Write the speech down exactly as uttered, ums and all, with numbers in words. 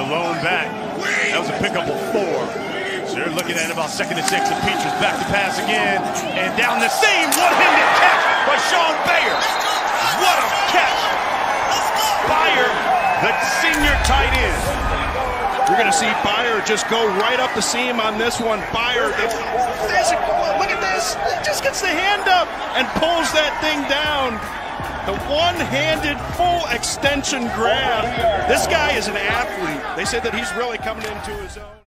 the lone back. That was a pickup of four. So you're looking at about second and six. And Peaches back to pass again. And down the seam. One-handed catch by Shaun Beyer. What a catch. Beyer, the senior tight end. You're going to see Beyer just go right up the seam on this one. Beyer, the, look at this. He just gets the hand up and pulls that thing down. The one-handed full extension grab. This guy is an athlete. They said that he's really coming into his own.